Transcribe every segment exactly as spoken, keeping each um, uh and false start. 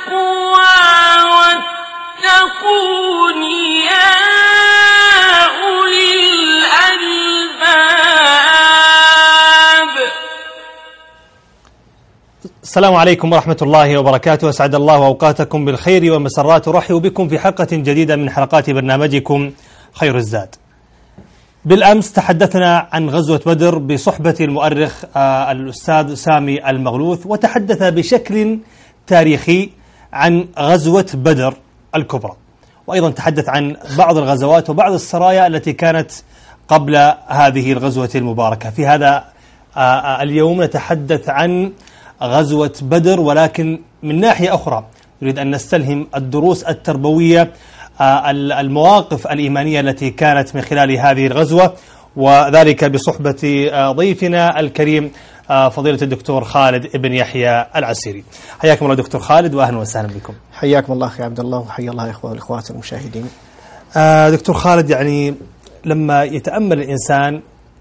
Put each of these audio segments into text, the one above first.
التقوى واتقون يا أولي الألباب. السلام عليكم ورحمة الله وبركاته، أسعد الله أوقاتكم بالخير ومسرات، أرحب بكم في حلقة جديدة من حلقات برنامجكم خير الزاد. بالأمس تحدثنا عن غزوة بدر بصحبة المؤرخ آه الأستاذ سامي المغلوث، وتحدث بشكل تاريخي عن غزوة بدر الكبرى، وأيضا تحدث عن بعض الغزوات وبعض السرايا التي كانت قبل هذه الغزوة المباركة. في هذا آه اليوم نتحدث عن غزوة بدر، ولكن من ناحية أخرى نريد أن نستلهم الدروس التربوية، المواقف الإيمانية التي كانت من خلال هذه الغزوة، وذلك بصحبة ضيفنا الكريم فضيلة الدكتور خالد بن يحيى العسيري. حياكم الله دكتور خالد، وأهلا وسهلا بكم. حياكم الله أخي عبد الله، وحيا الله إخوة والإخوات المشاهدين. دكتور خالد، يعني لما يتأمل الإنسان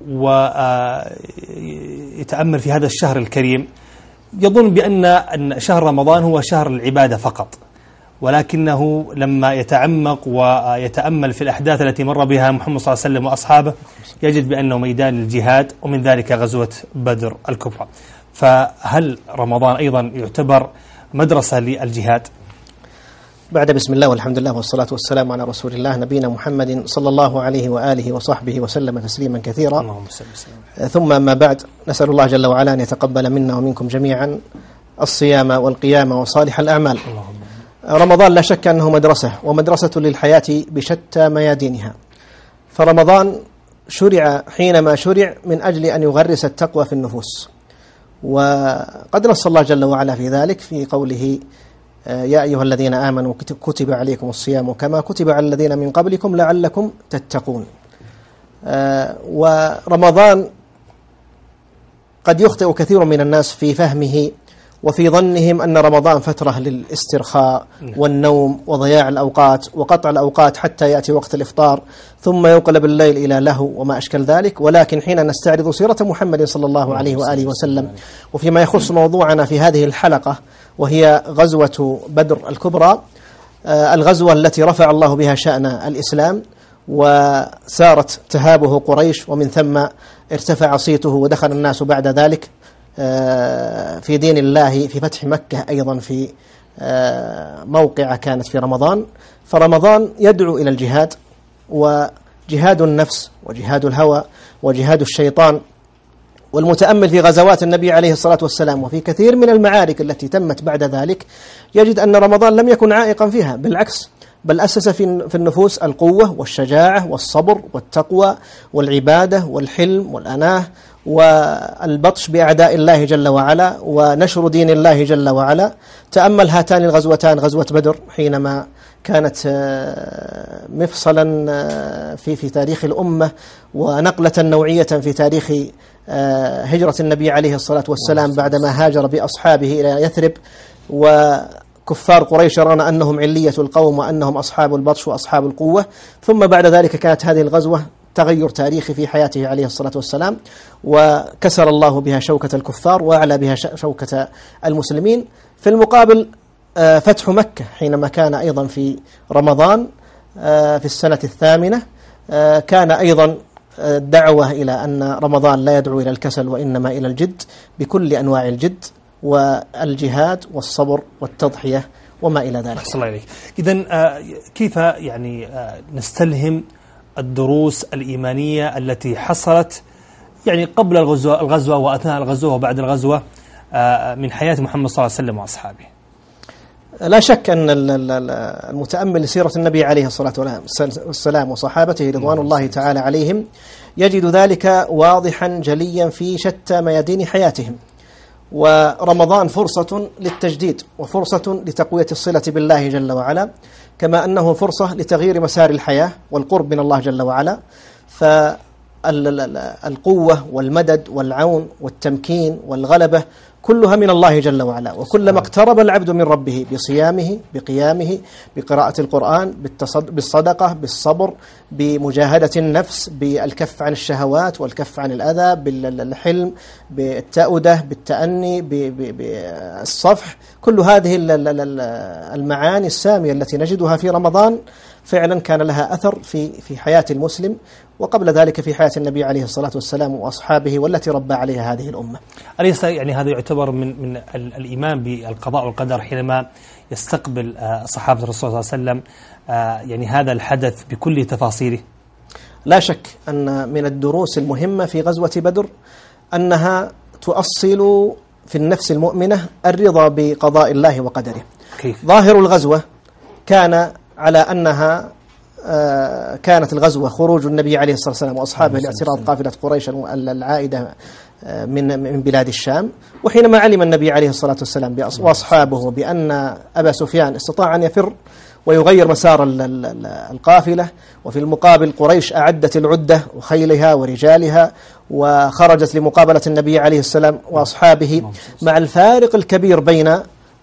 ويتأمل في هذا الشهر الكريم يظن بأن شهر رمضان هو شهر العبادة فقط، ولكنه لما يتعمق ويتأمل في الأحداث التي مر بها محمد صلى الله عليه وسلم وأصحابه يجد بأنه ميدان الجهاد، ومن ذلك غزوة بدر الكبرى. فهل رمضان أيضا يعتبر مدرسة للجهاد؟ بعد بسم الله والحمد لله والصلاة والسلام على رسول الله نبينا محمد صلى الله عليه وآله وصحبه وسلم تسليما كثيرا. اللهم صل وسلم. ثم ما بعد، نسأل الله جل وعلا أن يتقبل منا ومنكم جميعا الصيام والقيام وصالح الأعمال. اللهم. رمضان لا شك أنه مدرسة، ومدرسة للحياة بشتى ميادينها. فرمضان شرع حينما شرع من أجل أن يغرس التقوى في النفوس، وقد نص الله جل وعلا في ذلك في قوله يا أيها الذين آمنوا كتب عليكم الصيام كما كتب على الذين من قبلكم لعلكم تتقون. ورمضان قد يخطئ كثير من الناس في فهمه وفي ظنهم أن رمضان فترة للاسترخاء والنوم وضياع الأوقات وقطع الأوقات حتى يأتي وقت الإفطار ثم ينقلب الليل إلى لهو وما أشكل ذلك. ولكن حين نستعرض سيرة محمد صلى الله عليه وآله وسلم، وفيما يخص موضوعنا في هذه الحلقة وهي غزوة بدر الكبرى، الغزوة التي رفع الله بها شأن الإسلام وسارت تهابه قريش، ومن ثم ارتفع صيته ودخل الناس بعد ذلك في دين الله في فتح مكة، أيضا في موقع كانت في رمضان. فرمضان يدعو إلى الجهاد، وجهاد النفس وجهاد الهوى وجهاد الشيطان. والمتأمل في غزوات النبي عليه الصلاة والسلام وفي كثير من المعارك التي تمت بعد ذلك يجد أن رمضان لم يكن عائقا فيها، بالعكس، بل أسس في النفوس القوة والشجاعة والصبر والتقوى والعبادة والحلم والأناه والبطش بأعداء الله جل وعلا ونشر دين الله جل وعلا. تأمل هاتان الغزوتان، غزوة بدر حينما كانت مفصلا في في تاريخ الأمة ونقلة نوعية في تاريخ هجرة النبي عليه الصلاة والسلام بعدما هاجر بأصحابه إلى يثرب، وكفار قريش يرون أنهم علية القوم وأنهم أصحاب البطش وأصحاب القوة. ثم بعد ذلك كانت هذه الغزوة تغير تاريخي في حياته عليه الصلاة والسلام، وكسر الله بها شوكة الكفار وأعلى بها شوكة المسلمين. في المقابل فتح مكة حينما كان أيضا في رمضان في السنة الثامنة كان أيضا دعوة إلى أن رمضان لا يدعو إلى الكسل وإنما إلى الجد بكل أنواع الجد والجهاد والصبر والتضحية وما إلى ذلك. أحسن الله إليك. إذن كيف يعني نستلهم الدروس الإيمانية التي حصلت يعني قبل الغزوة, الغزوة وأثناء الغزوة وبعد الغزوة من حياة محمد صلى الله عليه وسلم وأصحابه؟ لا شك أن المتأمل لسيرة النبي عليه الصلاة والسلام وصحابته رضوان الله تعالى عليهم يجد ذلك واضحا جليا في شتى ميادين حياتهم. ورمضان فرصة للتجديد وفرصة لتقوية الصلة بالله جل وعلا، كما أنه فرصة لتغيير مسار الحياة والقرب من الله جل وعلا. فالقوة والمدد والعون والتمكين والغلبة كلها من الله جل وعلا. وكلما اقترب العبد من ربه بصيامه بقيامه بقراءة القرآن بالصدقة بالصبر بمجاهدة النفس بالكف عن الشهوات والكف عن الأذى بالحلم بالتأودة بالتأني بالصفح، كل هذه المعاني السامية التي نجدها في رمضان فعلا كان لها أثر في في حياة المسلم، وقبل ذلك في حياة النبي عليه الصلاة والسلام وأصحابه والتي ربى عليها هذه الأمة. أليس يعني هذا يعتبر من من الإيمان بالقضاء والقدر حينما يستقبل صحابة الرسول صلى الله عليه وسلم يعني هذا الحدث بكل تفاصيله؟ لا شك أن من الدروس المهمة في غزوة بدر أنها تؤصل في النفس المؤمنة الرضا بقضاء الله وقدره. كيف؟ ظاهر الغزوة كان على أنها كانت الغزوة خروج النبي عليه الصلاة والسلام وأصحابه لاعتراض قافلة قريش العائدة من من بلاد الشام. وحينما علم النبي عليه الصلاة والسلام وأصحابه بأن أبا سفيان استطاع أن يفر ويغير مسار القافلة، وفي المقابل قريش أعدت العدة وخيلها ورجالها وخرجت لمقابلة النبي عليه السلام وأصحابه، مع الفارق الكبير بين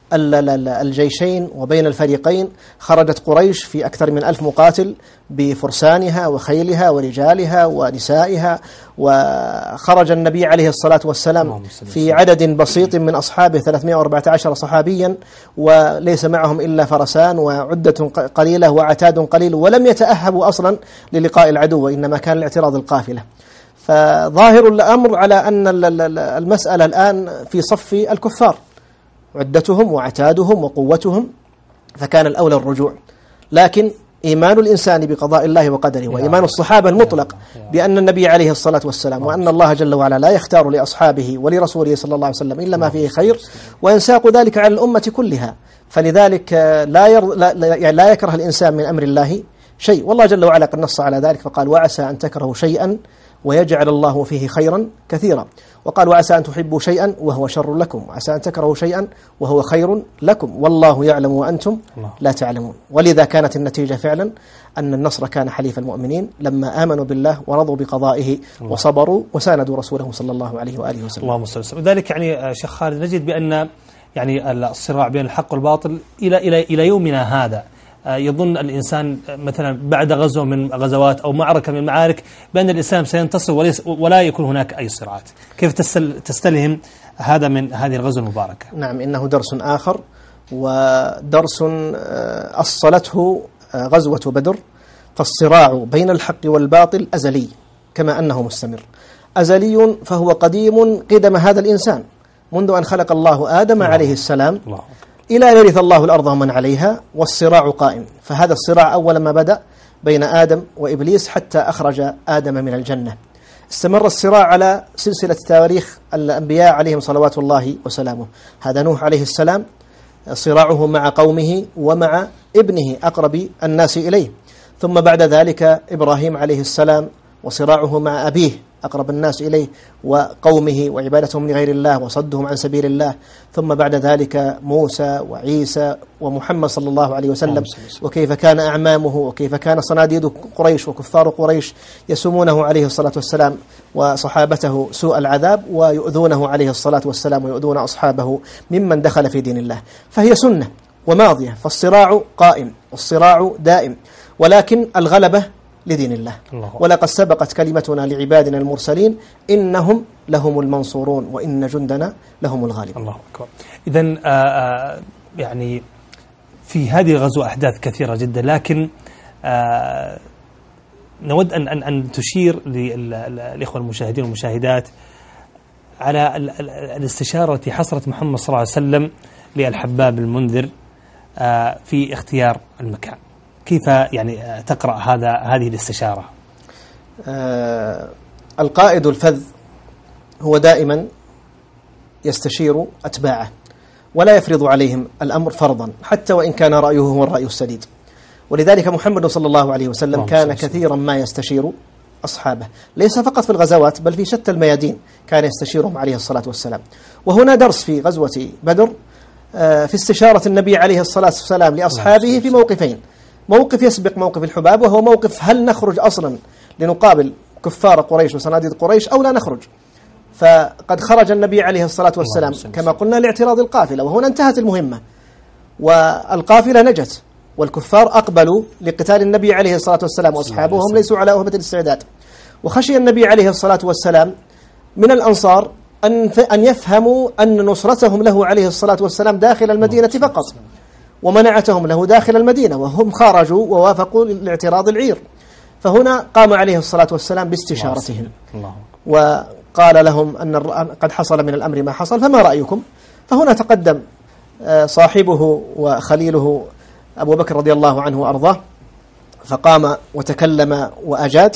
الجيشين وبين الفريقين، خرجت قريش في أكثر من ألف مقاتل بفرسانها وخيلها ورجالها ونسائها، وخرج النبي عليه الصلاة والسلام في عدد بسيط من أصحابه ثلاثمائة وأربعة عشر صحابيا، وليس معهم إلا فرسان وعدة قليلة وعتاد قليل، ولم يتأهبوا أصلا للقاء العدو، وإنما كان الاعتراض القافلة. فظاهر الأمر على أن المسألة الآن في صف الكفار، عدتهم وعتادهم وقوتهم، فكان الأولى الرجوع. لكن إيمان الإنسان بقضاء الله وقدره وإيمان الصحابة المطلق بأن النبي عليه الصلاة والسلام وأن الله جل وعلا لا يختار لأصحابه ولرسوله صلى الله عليه وسلم إلا ما فيه خير، وينساق ذلك على الأمة كلها. فلذلك لا, ير... لا... يعني لا يكره الإنسان من أمر الله شيء، والله جل وعلا قد نص على ذلك فقال: وعسى أن تكرهوا شيئا ويجعل الله فيه خيرا كثيرا. وقال: وعسى أن تحبوا شيئا وهو شر لكم، وعسى أن تكرهوا شيئا وهو خير لكم، والله يعلم وأنتم لا تعلمون. ولذا كانت النتيجة فعلا أن النصر كان حليف المؤمنين لما آمنوا بالله ورضوا بقضائه وصبروا وساندوا رسوله صلى الله عليه وآله وسلم. اللهم صل وسلم. لذلك يعني شيخ خالد نجد بأن يعني الصراع بين الحق والباطل إلى إلى إلى يومنا هذا يظن الإنسان مثلا بعد غزوة من غزوات أو معركة من المعارك بأن الإسلام سينتصر وليس ولا يكون هناك أي صراعات. كيف تستلهم هذا من هذه الغزوة المباركة؟ نعم، إنه درس آخر، ودرس أصلته غزوة بدر. فالصراع بين الحق والباطل أزلي كما أنه مستمر، أزلي فهو قديم قدم هذا الإنسان منذ أن خلق الله آدم الله عليه السلام الله. إلى أن يرث الله الأرض ومن عليها، والصراع قائم. فهذا الصراع أول ما بدأ بين آدم وإبليس حتى أخرج آدم من الجنة. استمر الصراع على سلسلة تاريخ الأنبياء عليهم صلوات الله وسلامه. هذا نوح عليه السلام، صراعه مع قومه ومع ابنه أقرب الناس إليه. ثم بعد ذلك إبراهيم عليه السلام، وصراعه مع أبيه أقرب الناس إليه وقومه وعبادتهم لغير الله وصدهم عن سبيل الله. ثم بعد ذلك موسى وعيسى ومحمد صلى الله عليه وسلم، وكيف كان أعمامه وكيف كان صناديد قريش وكفار قريش يسومونه عليه الصلاة والسلام وصحابته سوء العذاب، ويؤذونه عليه الصلاة والسلام ويؤذون أصحابه ممن دخل في دين الله. فهي سنة وماضية، فالصراع قائم والصراع دائم، ولكن الغلبة لدين الله. الله. ولقد سبقت كلمتنا لعبادنا المرسلين إنهم لهم المنصورون وإن جندنا لهم الغالبون. الله أكبر. إذن يعني في هذه الغزوة أحداث كثيرة جدا، لكن آه نود أن أن أن تشير للإخوة المشاهدين والمشاهدات على الاستشارة التي حصلت محمد صلى الله عليه وسلم للحباب المنذر آه في اختيار المكان. كيف يعني تقرأ هذا هذه الاستشارة؟ آه القائد الفذ هو دائما يستشير أتباعه ولا يفرض عليهم الأمر فرضا، حتى وإن كان رأيه هو الرأي السديد. ولذلك محمد صلى الله عليه وسلم كان كثيرا ما يستشير أصحابه، ليس فقط في الغزوات بل في شتى الميادين كان يستشيرهم عليه الصلاة والسلام. وهنا درس في غزوة بدر آه في استشارة النبي عليه الصلاة والسلام لأصحابه في موقفين. موقف يسبق موقف الحباب، وهو موقف هل نخرج أصلا لنقابل كفار قريش وصناديد قريش أو لا نخرج. فقد خرج النبي عليه الصلاة والسلام كما قلنا لاعتراض القافلة، وهنا انتهت المهمة والقافلة نجت، والكفار أقبلوا لقتال النبي عليه الصلاة والسلام وأصحابه هم ليسوا على أهبة الاستعداد. وخشي النبي عليه الصلاة والسلام من الأنصار أن أن يفهموا أن نصرتهم له عليه الصلاة والسلام داخل المدينة فقط، ومنعتهم له داخل المدينة، وهم خرجوا ووافقوا لاعتراض العير. فهنا قام عليه الصلاة والسلام باستشارتهم وقال لهم أن قد حصل من الأمر ما حصل، فما رأيكم؟ فهنا تقدم صاحبه وخليله أبو بكر رضي الله عنه وأرضاه، فقام وتكلم وأجاد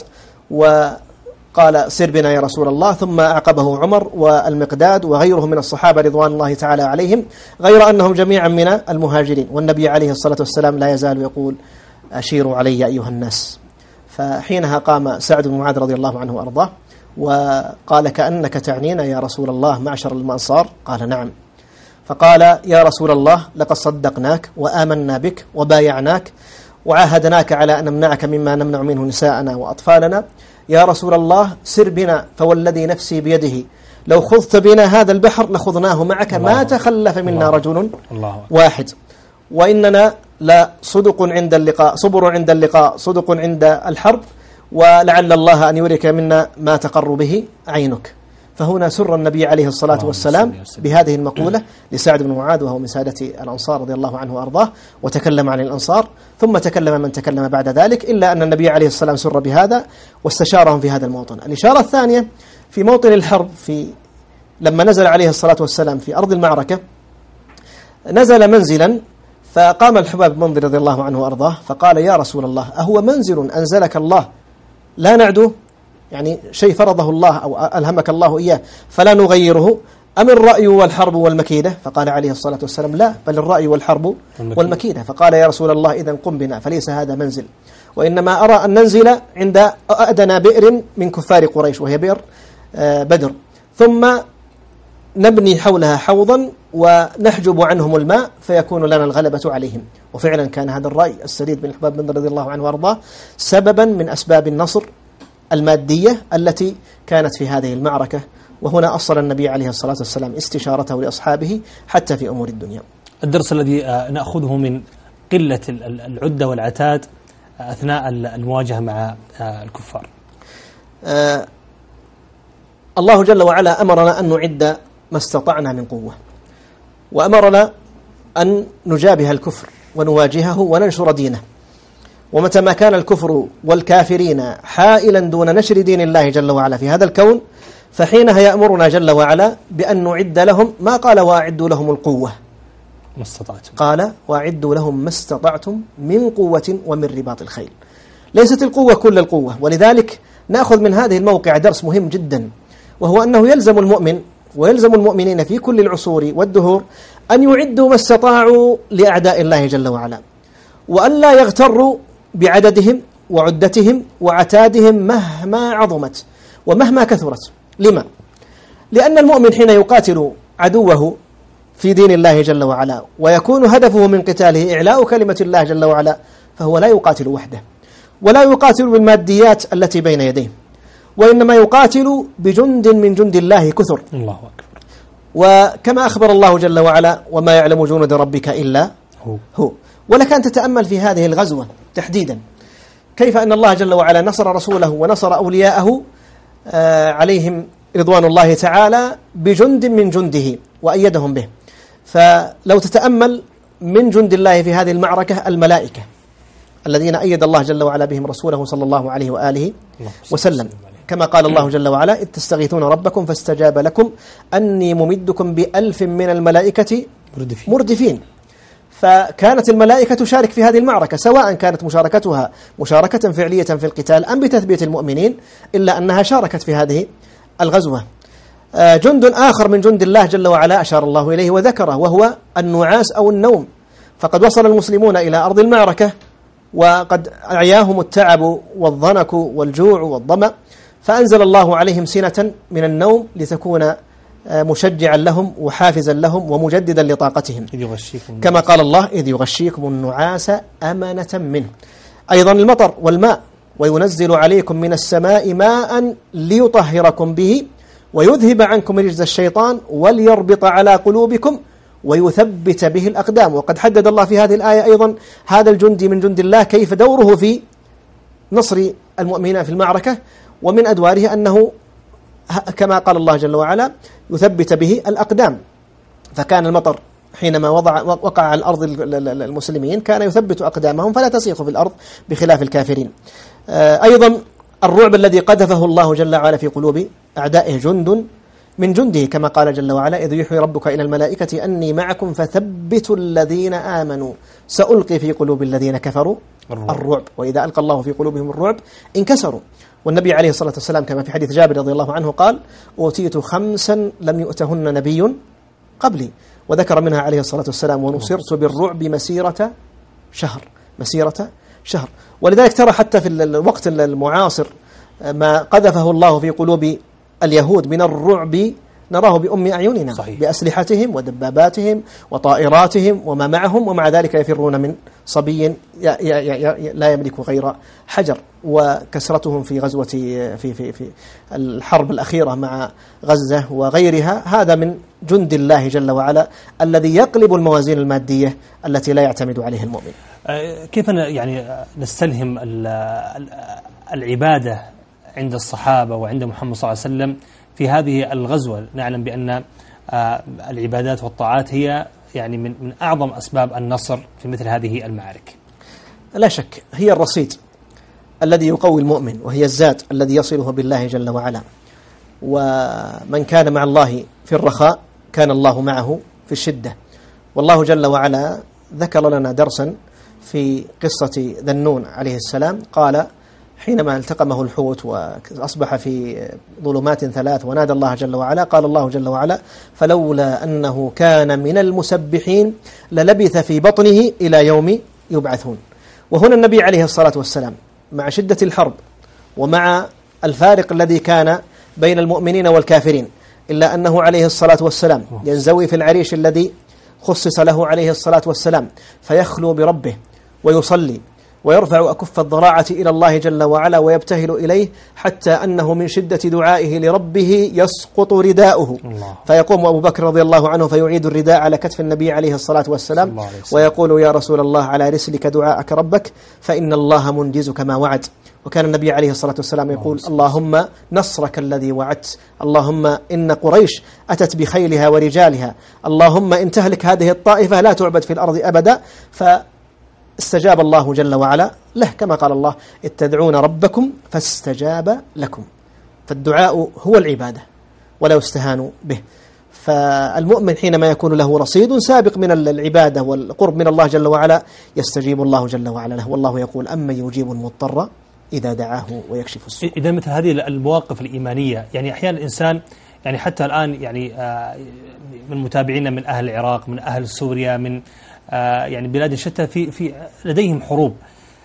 وقال سر بنا يا رسول الله، ثم أعقبه عمر والمقداد وغيرهم من الصحابة رضوان الله تعالى عليهم، غير أنهم جميعا من المهاجرين. والنبي عليه الصلاة والسلام لا يزال يقول أشيروا علي أيها الناس. فحينها قام سعد بن معاذ رضي الله عنه وأرضاه وقال كأنك تعنينا يا رسول الله معشر الأنصار؟ قال نعم. فقال يا رسول الله لقد صدقناك وآمنا بك وبايعناك وعاهدناك على أن نمنعك مما نمنع منه نساءنا وأطفالنا. يا رسول الله سر بنا فوالذي نفسي بيده لو خضت بنا هذا البحر لخضناه معك ما تخلف منا رجل واحد، وإننا لا صدق عند اللقاء صبر عند اللقاء صدق عند الحرب، ولعل الله أن يريك منا ما تقر به عينك. فهنا سر النبي عليه الصلاة والسلام بهذه المقولة لسعد بن معاذ وهو من سادة الأنصار رضي الله عنه وأرضاه، وتكلم عن الأنصار ثم تكلم من تكلم بعد ذلك، إلا أن النبي عليه السلام سر بهذا واستشارهم في هذا الموطن. الإشارة الثانية في موطن الحرب، في لما نزل عليه الصلاة والسلام في أرض المعركة نزل منزلا، فقام الحباب بن منذر رضي الله عنه وأرضاه فقال يا رسول الله أهو منزل أنزلك الله لا نعدو، يعني شيء فرضه الله أو ألهمك الله إياه فلا نغيره، أم الرأي والحرب والمكيدة؟ فقال عليه الصلاة والسلام لا، بل الرأي والحرب والمكيدة. فقال يا رسول الله إذن قم بنا، فليس هذا منزل، وإنما أرى أن ننزل عند أدنى بئر من كفار قريش وهي بئر بدر، ثم نبني حولها حوضا ونحجب عنهم الماء فيكون لنا الغلبة عليهم. وفعلا كان هذا الرأي السديد بن الحباب بن رضي الله عنه وارضاه سببا من أسباب النصر المادية التي كانت في هذه المعركة. وهنا أصل النبي عليه الصلاة والسلام استشارته لأصحابه حتى في أمور الدنيا. الدرس الذي نأخذه من قلة العدة والعتاد أثناء المواجهة مع الكفار. آه الله جل وعلا أمرنا أن نعد ما استطعنا من قوة، وأمرنا أن نجابه الكفر ونواجهه وننشر دينه. ومتى ما كان الكفر والكافرين حائلا دون نشر دين الله جل وعلا في هذا الكون، فحينها يأمرنا جل وعلا بأن نعد لهم ما قال وأعدوا لهم القوة، ما استطعتم، قال وأعدوا لهم ما استطعتم من قوة ومن رباط الخيل. ليست القوة كل القوة. ولذلك نأخذ من هذه الموقع درس مهم جدا، وهو أنه يلزم المؤمن ويلزم المؤمنين في كل العصور والدهور أن يعدوا ما استطاعوا لأعداء الله جل وعلا، وأن لا يغتروا بعددهم وعدتهم وعتادهم مهما عظمت ومهما كثرت. لما؟ لأن المؤمن حين يقاتل عدوه في دين الله جل وعلا ويكون هدفه من قتاله إعلاء كلمة الله جل وعلا، فهو لا يقاتل وحده ولا يقاتل بالماديات التي بين يديه، وإنما يقاتل بجند من جند الله كثر. الله أكبر. وكما أخبر الله جل وعلا وما يعلم جنود ربك إلا هو, هو. ولك أن تتأمل في هذه الغزوة تحديدا كيف أن الله جل وعلا نصر رسوله ونصر أولياءه آه عليهم رضوان الله تعالى بجند من جنده وأيدهم به. فلو تتأمل من جند الله في هذه المعركة الملائكة الذين أيد الله جل وعلا بهم رسوله صلى الله عليه وآله وسلم، كما قال الله جل وعلا إذ تستغيثون ربكم فاستجاب لكم أني ممدكم بألف من الملائكة مردفين, مردفين. فكانت الملائكة تشارك في هذه المعركة، سواء كانت مشاركتها مشاركة فعلية في القتال أم بتثبيت المؤمنين، إلا أنها شاركت في هذه الغزوة. جند آخر من جند الله جل وعلا أشار الله إليه وذكره، وهو النعاس أو النوم. فقد وصل المسلمون إلى أرض المعركة وقد أعياهم التعب والضنك والجوع والظمأ، فأنزل الله عليهم سنة من النوم لتكون مشجعا لهم وحافزا لهم ومجددا لطاقتهم، كما قال الله إذ يغشيكم النعاس أمنة منه. أيضا المطر والماء، وينزل عليكم من السماء ماء ليطهركم به ويذهب عنكم رجز الشيطان وليربط على قلوبكم ويثبت به الأقدام. وقد حدد الله في هذه الآية أيضا هذا الجندي من جند الله كيف دوره في نصر المؤمنين في المعركة، ومن أدواره أنه كما قال الله جل وعلا يثبت به الأقدام. فكان المطر حينما وضع وقع على الأرض المسلمين كان يثبت أقدامهم فلا تسيخ في الأرض بخلاف الكافرين. أيضا الرعب الذي قذفه الله جل وعلا في قلوب أعدائه جند من جنده، كما قال جل وعلا إذ يوحي ربك إلى الملائكة أني معكم فثبتوا الذين آمنوا سألقي في قلوب الذين كفروا الرعب, الرعب. وإذا ألقى الله في قلوبهم الرعب انكسروا. والنبي عليه الصلاة والسلام كما في حديث جابر رضي الله عنه قال أوتيت خمسا لم يؤتهن نبي قبلي، وذكر منها عليه الصلاة والسلام ونصرت بالرعب مسيرة شهر مسيرة شهر. ولذلك ترى حتى في الوقت المعاصر ما قذفه الله في قلوب اليهود من الرعب نراه بأم أعيننا، صحيح. بأسلحتهم ودباباتهم وطائراتهم وما معهم، ومع ذلك يفرون من صبي لا يملك غير حجر. وكسرتهم في غزوة في في في الحرب الأخيرة مع غزة وغيرها هذا من جند الله جل وعلا الذي يقلب الموازين المادية التي لا يعتمد عليها المؤمن. كيف يعني نستلهم العبادة عند الصحابة وعند محمد صلى الله عليه وسلم في هذه الغزوة؟ نعلم بأن العبادات والطاعات هي يعني من من أعظم أسباب النصر في مثل هذه المعارك. لا شك هي الرصيد الذي يقوي المؤمن، وهي الزاد الذي يصله بالله جل وعلا. ومن كان مع الله في الرخاء كان الله معه في الشدة. والله جل وعلا ذكر لنا درسا في قصة ذنون عليه السلام، قال حينما التقمه الحوت وأصبح في ظلمات ثلاث ونادى الله جل وعلا، قال الله جل وعلا فلولا أنه كان من المسبحين للبث في بطنه إلى يوم يبعثون. وهنا النبي عليه الصلاة والسلام مع شدة الحرب ومع الفارق الذي كان بين المؤمنين والكافرين، إلا أنه عليه الصلاة والسلام ينزوي في العريش الذي خصص له عليه الصلاة والسلام فيخلو بربه ويصلي ويرفع أكف الضراعة إلى الله جل وعلا ويبتهل إليه، حتى أنه من شدة دعائه لربه يسقط رداؤه، فيقوم أبو بكر رضي الله عنه فيعيد الرداء على كتف النبي عليه الصلاة والسلام ويقول يا رسول الله على رسلك دعاءك ربك فإن الله منجزك ما وعد. وكان النبي عليه الصلاة والسلام يقول اللهم نصرك الذي وعدت، اللهم إن قريش أتت بخيلها ورجالها، اللهم إن تهلك هذه الطائفة لا تعبد في الأرض أبدا. فاستجاب الله جل وعلا له كما قال الله إذ تدعون ربكم فاستجاب لكم. فالدعاء هو العبادة ولو استهانوا به. فالمؤمن حينما يكون له رصيد سابق من العبادة والقرب من الله جل وعلا يستجيب الله جل وعلا له. والله يقول أمن يجيب المضطر إذا دعاه ويكشف السوء. إذا مثل هذه المواقف الإيمانية يعني أحيانا الإنسان يعني حتى الآن يعني من متابعينا من أهل العراق من أهل سوريا من يعني بلاد شتى في في لديهم حروب،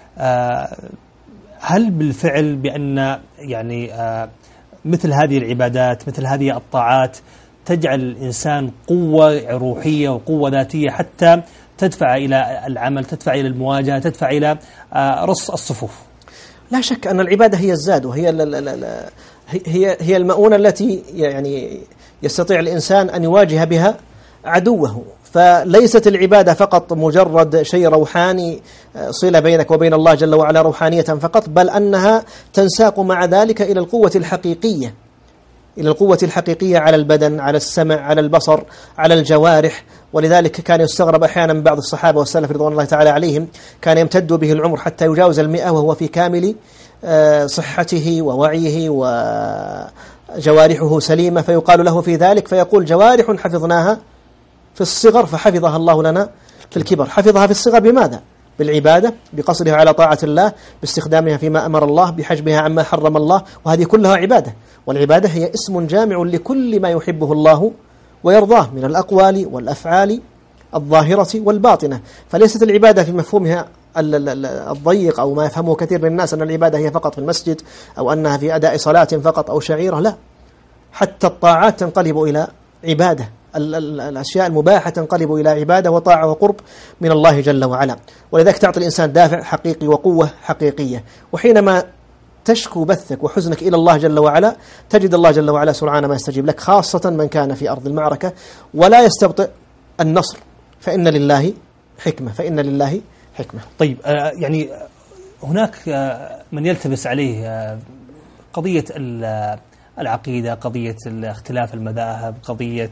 هل بالفعل بأن يعني مثل هذه العبادات مثل هذه الطاعات تجعل الإنسان قوة روحية وقوة ذاتية حتى تدفع إلى العمل، تدفع إلى المواجهة، تدفع إلى رص الصفوف؟ لا شك أن العبادة هي الزاد، وهي هي هي المؤونة التي يعني يستطيع الإنسان أن يواجه بها عدوه. فليست العبادة فقط مجرد شيء روحاني صلة بينك وبين الله جل وعلا روحانية فقط، بل أنها تنساق مع ذلك إلى القوة الحقيقية، إلى القوة الحقيقية على البدن، على السمع، على البصر، على الجوارح. ولذلك كان يستغرب أحيانا من بعض الصحابة والسلف رضوان الله تعالى عليهم كان يمتد به العمر حتى يجاوز المئة وهو في كامل صحته ووعيه وجوارحه سليمة، فيقال له في ذلك فيقول جوارح حفظناها في الصغر فحفظها الله لنا في الكبر. حفظها في الصغر بماذا؟ بالعبادة، بقصرها على طاعة الله، باستخدامها فيما أمر الله، بحجبها عما حرم الله، وهذه كلها عبادة. والعبادة هي اسم جامع لكل ما يحبه الله ويرضاه من الأقوال والأفعال الظاهرة والباطنة. فليست العبادة في مفهومها الضيق أو ما يفهمه كثير من الناس أن العبادة هي فقط في المسجد أو أنها في أداء صلاة فقط أو شعيرة، لا، حتى الطاعات تنقلب إلى عبادة، الأشياء المباحة تنقلب إلى عبادة وطاعة وقرب من الله جل وعلا. ولذلك تعطي الإنسان دافع حقيقي وقوة حقيقية. وحينما تشكو بثك وحزنك إلى الله جل وعلا، تجد الله جل وعلا سرعان ما يستجيب لك، خاصة من كان في أرض المعركة ولا يستبطئ النصر، فإن لله حكمة، فإن لله حكمة. طيب آه يعني هناك آه من يلتبس عليه آه قضية العقيدة، قضية اختلاف المذاهب، قضية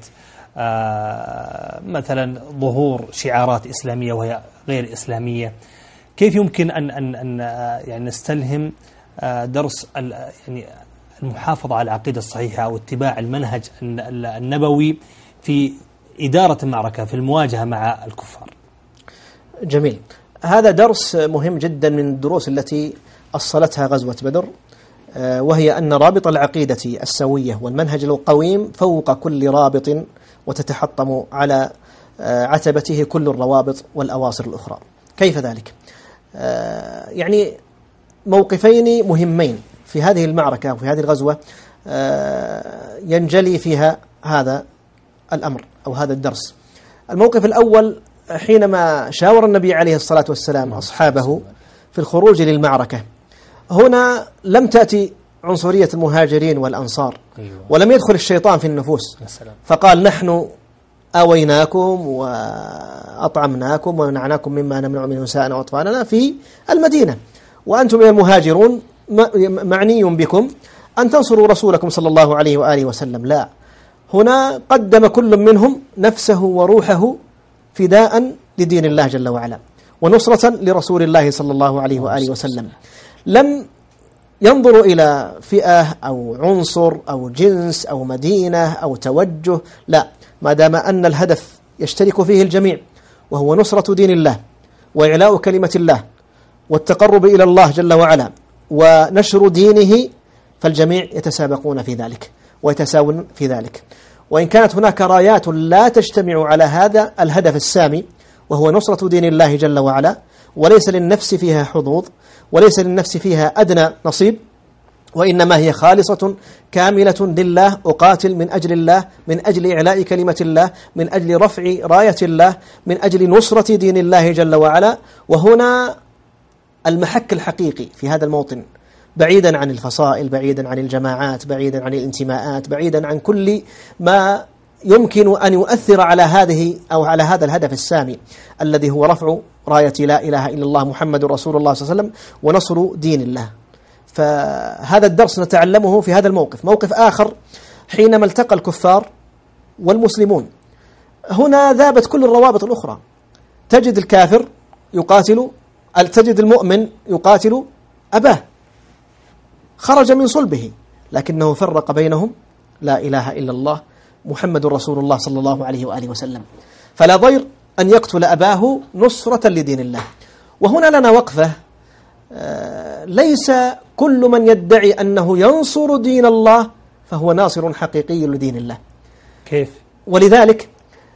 آه مثلا ظهور شعارات إسلامية وهي غير إسلامية. كيف يمكن أن أن أن يعني نستلهم آه درس يعني المحافظة على العقيدة الصحيحة أو اتباع المنهج النبوي في إدارة المعركة، في المواجهة مع الكفار؟ جميل، هذا درس مهم جدا من الدروس التي أصلتها غزوة بدر، وهي أن رابط العقيدة السوية والمنهج القويم فوق كل رابط، وتتحطم على عتبته كل الروابط والأواصر الأخرى. كيف ذلك؟ يعني موقفين مهمين في هذه المعركة وفي هذه الغزوة ينجلي فيها هذا الأمر أو هذا الدرس. الموقف الأول حينما شاور النبي عليه الصلاة والسلام أصحابه في الخروج للمعركة، هنا لم تأتي عنصرية المهاجرين والأنصار، ولم يدخل الشيطان في النفوس فقال نحن آويناكم وأطعمناكم ومنعناكم مما نمنع منه نساءنا وأطفالنا في المدينة، وأنتم يا المهاجرون معني بكم أن تنصروا رسولكم صلى الله عليه وآله وسلم. لا، هنا قدم كل منهم نفسه وروحه فداء لدين الله جل وعلا ونصرة لرسول الله صلى الله عليه وآله وسلم. لم ينظروا إلى فئة أو عنصر أو جنس أو مدينة أو توجه، لا، ما دام أن الهدف يشترك فيه الجميع وهو نصرة دين الله وإعلاء كلمة الله والتقرب إلى الله جل وعلا ونشر دينه، فالجميع يتسابقون في ذلك ويتساوون في ذلك. وإن كانت هناك رايات لا تجتمع على هذا الهدف السامي وهو نصرة دين الله جل وعلا، وليس للنفس فيها حظوظ وليس للنفس فيها أدنى نصيب، وإنما هي خالصة كاملة لله، أقاتل من أجل الله، من أجل إعلاء كلمة الله، من أجل رفع راية الله، من أجل نصرة دين الله جل وعلا. وهنا المحك الحقيقي في هذا الموطن، بعيدا عن الفصائل، بعيدا عن الجماعات، بعيدا عن الانتماءات، بعيدا عن كل ما يمكن أن يؤثر على هذه أو على هذا الهدف السامي الذي هو رفع راية لا إله إلا الله محمد رسول الله صلى الله عليه وسلم ونصر دين الله. فهذا الدرس نتعلمه في هذا الموقف. موقف آخر حينما التقى الكفار والمسلمون، هنا ذابت كل الروابط الأخرى، تجد الكافر يقاتل، تجد المؤمن يقاتل أباه، خرج من صلبه، لكنه فرق بينهم لا إله إلا الله محمد رسول الله صلى الله عليه وآله وسلم، فلا ضير أن يقتل أباه نصرة لدين الله. وهنا لنا وقفة، ليس كل من يدعي أنه ينصر دين الله فهو ناصر حقيقي لدين الله. كيف؟ ولذلك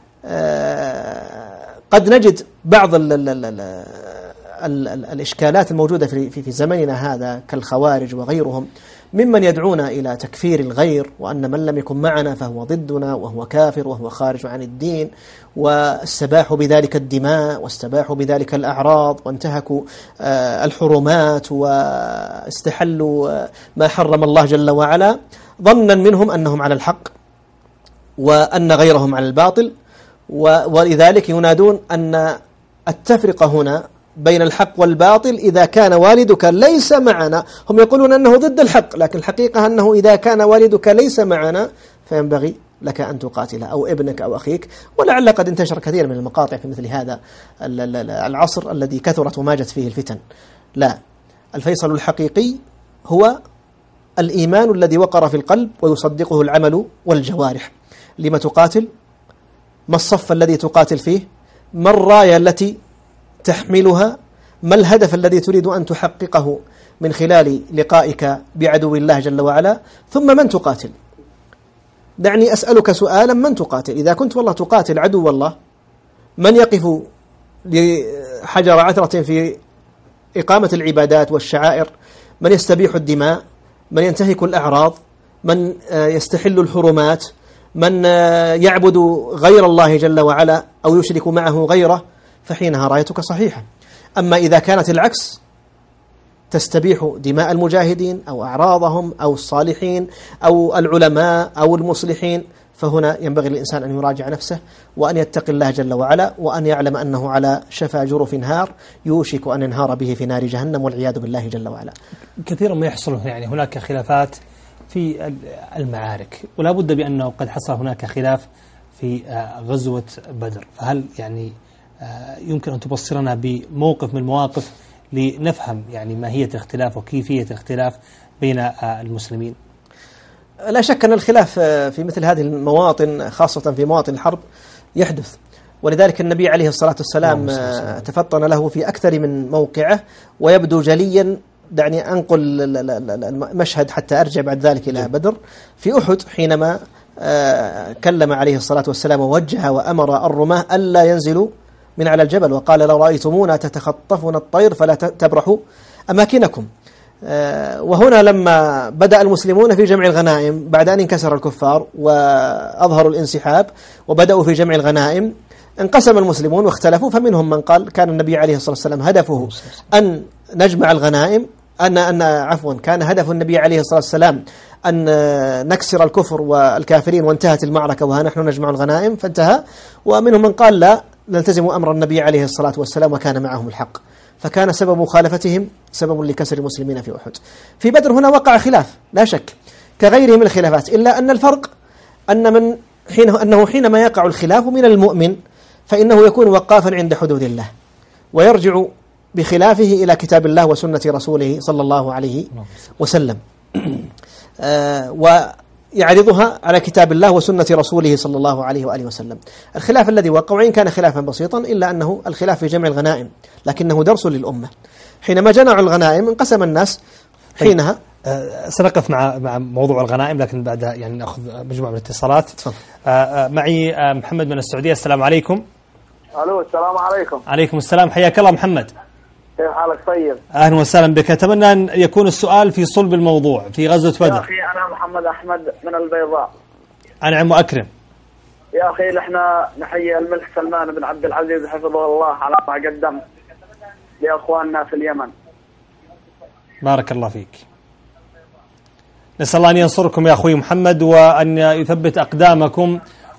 قد نجد بعض ال ال ال ال ال ال الإشكالات الموجودة في, في, في زمننا هذا كالخوارج وغيرهم ممن يدعون إلى تكفير الغير، وأن من لم يكن معنا فهو ضدنا وهو كافر وهو خارج عن الدين، واستباحوا بذلك الدماء واستباحوا بذلك الأعراض وانتهكوا الحرمات واستحلوا ما حرم الله جل وعلا، ظنا منهم أنهم على الحق وأن غيرهم على الباطل. ولذلك ينادون أن التفرقة هنا بين الحق والباطل إذا كان والدك ليس معنا، هم يقولون أنه ضد الحق، لكن الحقيقة أنه إذا كان والدك ليس معنا فينبغي لك أن تقاتله أو ابنك أو أخيك. ولعل قد انتشر كثير من المقاطع في مثل هذا العصر الذي كثرت وماجت فيه الفتن. لا، الفيصل الحقيقي هو الإيمان الذي وقر في القلب ويصدقه العمل والجوارح. لما تقاتل؟ ما الصف الذي تقاتل فيه؟ ما الراية التي تحملها؟ ما الهدف الذي تريد أن تحققه من خلال لقائك بعدو الله جل وعلا؟ ثم من تقاتل؟ دعني أسألك سؤالا، من تقاتل؟ إذا كنت والله تقاتل عدو الله، من يقف لحجر عثرة في إقامة العبادات والشعائر؟ من يستبيح الدماء؟ من ينتهك الأعراض؟ من يستحل الحرمات؟ من يعبد غير الله جل وعلا أو يشرك معه غيره؟ فحينها رايتك صحيحة. أما إذا كانت العكس، تستبيح دماء المجاهدين أو أعراضهم أو الصالحين أو العلماء أو المصلحين، فهنا ينبغي للإنسان أن يراجع نفسه وأن يتقي الله جل وعلا، وأن يعلم أنه على شفا جرف نهار يوشك أن ينهار به في نار جهنم والعياذ بالله جل وعلا. كثيرا ما يحصل يعني هناك خلافات في المعارك، ولا بد بأنه قد حصل هناك خلاف في غزوة بدر، فهل يعني يمكن أن تبصرنا بموقف من المواقف لنفهم يعني ماهية الاختلاف وكيفية الاختلاف بين المسلمين؟ لا شك أن الخلاف في مثل هذه المواطن خاصة في مواطن الحرب يحدث، ولذلك النبي عليه الصلاة والسلام تفطن له في أكثر من موقعه ويبدو جليا. دعني أنقل المشهد حتى أرجع بعد ذلك إلى بدر. في أحد حينما كلم عليه الصلاة والسلام ووجه وأمر الرماة ألا ينزلوا من على الجبل، وقال لو رأيتمونا تتخطفنا الطير فلا تبرحوا أماكنكم. وهنا لما بدأ المسلمون في جمع الغنائم بعد أن انكسر الكفار وأظهروا الانسحاب وبدأوا في جمع الغنائم، انقسم المسلمون واختلفوا، فمنهم من قال كان النبي عليه الصلاة والسلام هدفه أن نجمع الغنائم، أن أن عفوا كان هدف النبي عليه الصلاة والسلام أن نكسر الكفر والكافرين وانتهت المعركة وها نحن نجمع الغنائم فانتهى. ومنهم من قال لا، نلتزم أمر النبي عليه الصلاة والسلام وكان معهم الحق، فكان سبب مخالفتهم سبب لكسر المسلمين في أحد. في بدر هنا وقع خلاف لا شك كغيره من الخلافات، إلا أن الفرق أن من حين أنه حينما يقع الخلاف من المؤمن فإنه يكون وقافا عند حدود الله ويرجع بخلافه إلى كتاب الله وسنة رسوله صلى الله عليه وسلم، آه ويعرضها على كتاب الله وسنة رسوله صلى الله عليه وآله وسلم. الخلاف الذي وقع وإن كان خلافا بسيطا إلا أنه الخلاف في جمع الغنائم، لكنه درس للأمة. حينما جمعوا الغنائم انقسم الناس حينها. أه سنقف مع مع موضوع الغنائم، لكن بعدها يعني نأخذ مجموعة من الاتصالات. أه معي أه محمد من السعودية. السلام عليكم. الو السلام عليكم. عليكم السلام، حياك الله محمد. كيف حالك؟ طيب. اهلا وسهلا بك. اتمنى ان يكون السؤال في صلب الموضوع في غزوة بدر. يا اخي انا محمد احمد من البيضاء. انعم واكرم. يا اخي احنا نحيي الملك سلمان بن عبد العزيز حفظه الله على ما قدم لاخواننا في اليمن. بارك الله فيك. نسأل الله ان ينصركم يا اخوي محمد وان يثبت اقدامكم،